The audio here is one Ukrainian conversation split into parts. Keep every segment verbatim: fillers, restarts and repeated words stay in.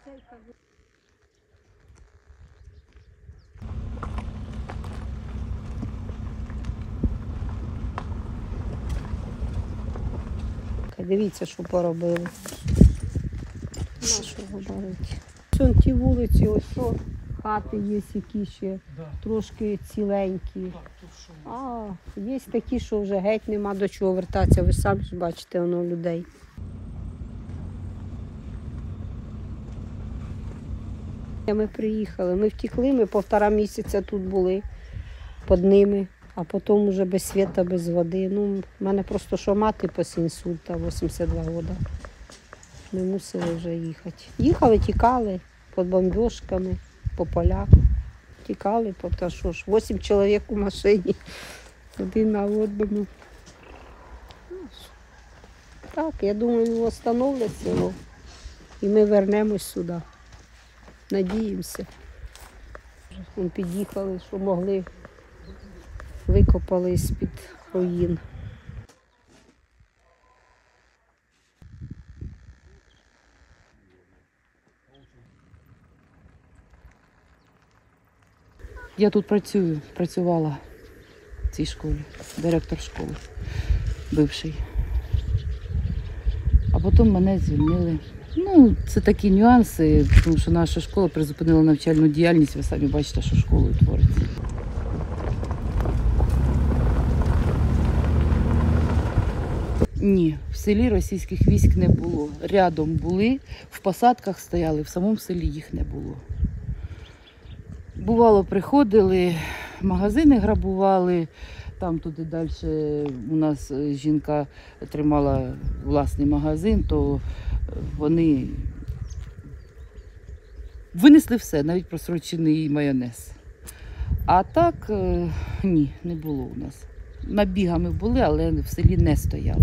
Дивіться, що поробили. На що говорити. Ось ті вулиці, ось що, хати є, які ще трошки ціленькі. А є такі, що вже геть нема до чого вертатися. Ви самі ж бачите, воно людей. Ми приїхали, ми втекли, ми півтора місяця тут були під ними, а потім вже без світу, без води. Ну, в мене просто що мати після інсульта, вісімдесят два роки. Ми мусили вже їхати. Їхали, тікали під бомбіжками, по полях. Тікали, тому що ж, вісім чоловік у машині, один на одному. Так, я думаю, встановлять село і ми вернемось сюди. Надіємося. Ми під'їхали, що могли, викопали з-під руїн. Я тут працюю, працювала в цій школі, директор школи, бивший. А потім мене звільнили. Ну, це такі нюанси, тому що наша школа призупинила навчальну діяльність, ви самі бачите, що школою твориться. Ні, в селі російських військ не було. Рядом були, в посадках стояли, в самому селі їх не було. Бувало, приходили, магазини грабували, там туди далі у нас жінка тримала власний магазин, то вони винесли все, навіть просрочений майонез. А так, ні, не було у нас. Набігами були, але в селі не стояли.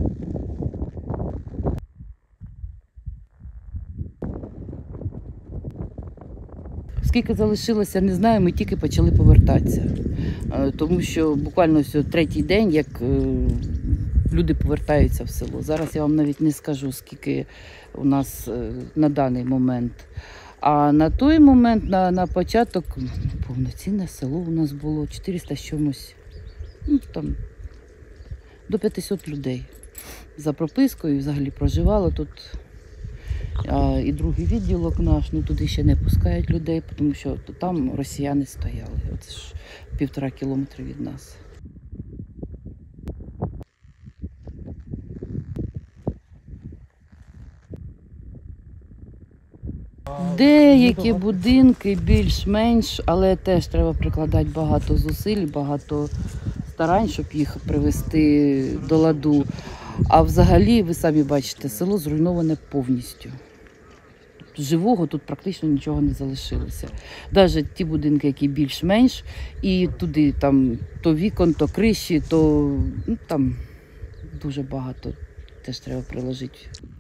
Скільки залишилося, не знаю, ми тільки почали повертатися. Тому що буквально ось третій день, як люди повертаються в село. Зараз я вам навіть не скажу, скільки у нас на даний момент. А на той момент, на, на початок, повноцінне село у нас було чотириста з чомусь, ну, там, до п'ятисот людей. За пропискою взагалі проживало тут. А, і другий відділок наш, ну туди ще не пускають людей, тому що там росіяни стояли. Оце ж півтора кілометри від нас. Деякі будинки більш-менш, але теж треба прикладати багато зусиль, багато старань, щоб їх привести до ладу. А взагалі, ви самі бачите, село зруйноване повністю. Живого тут практично нічого не залишилося. Навіть ті будинки, які більш-менш, і туди там то вікон, то криші, то ну, там дуже багато теж треба приложити.